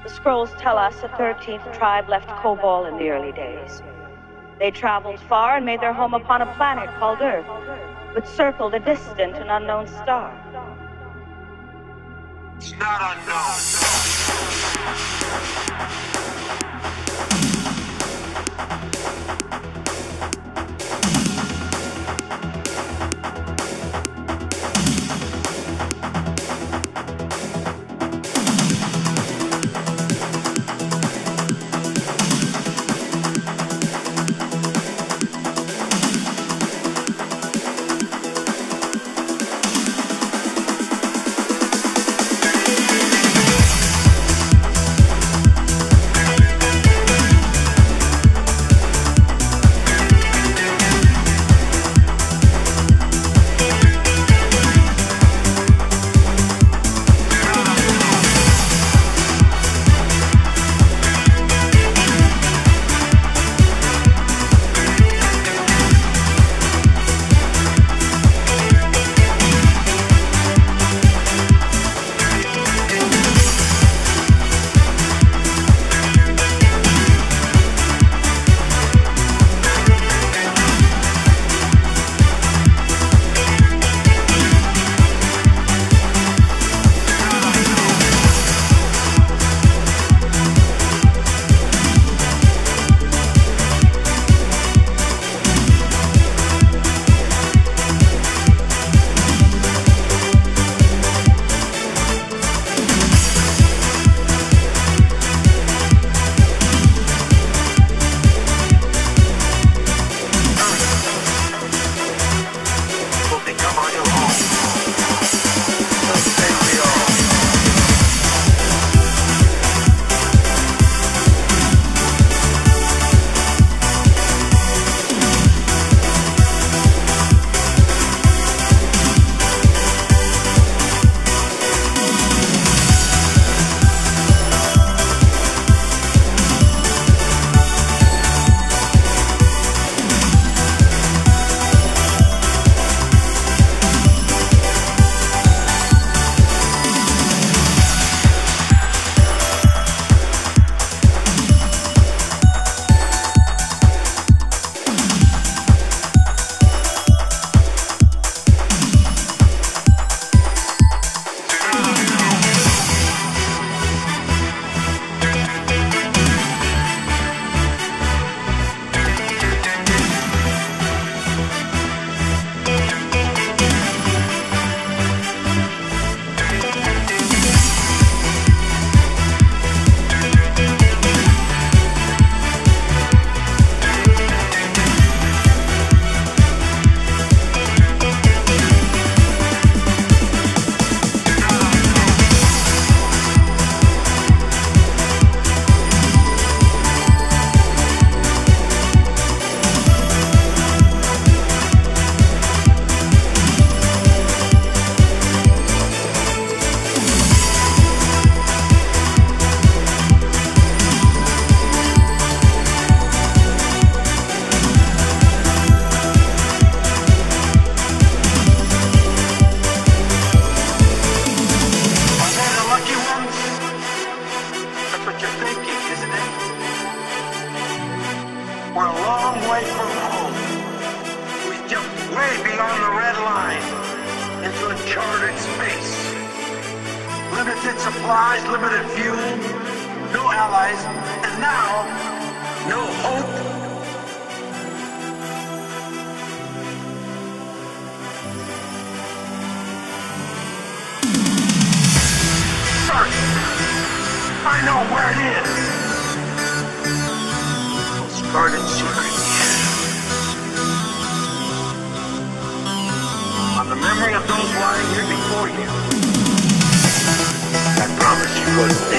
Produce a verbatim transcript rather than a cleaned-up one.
The scrolls tell us a thirteenth tribe left Kobol in the early days. They traveled far and made their home upon a planet called Earth, which circled a distant and unknown star. It's not unknown. uncharted space. Limited supplies, limited fuel, no allies, and now, no hope. Search! I know where it is! Most guarded secret. On the memory of those lying here before you, I promise you good things.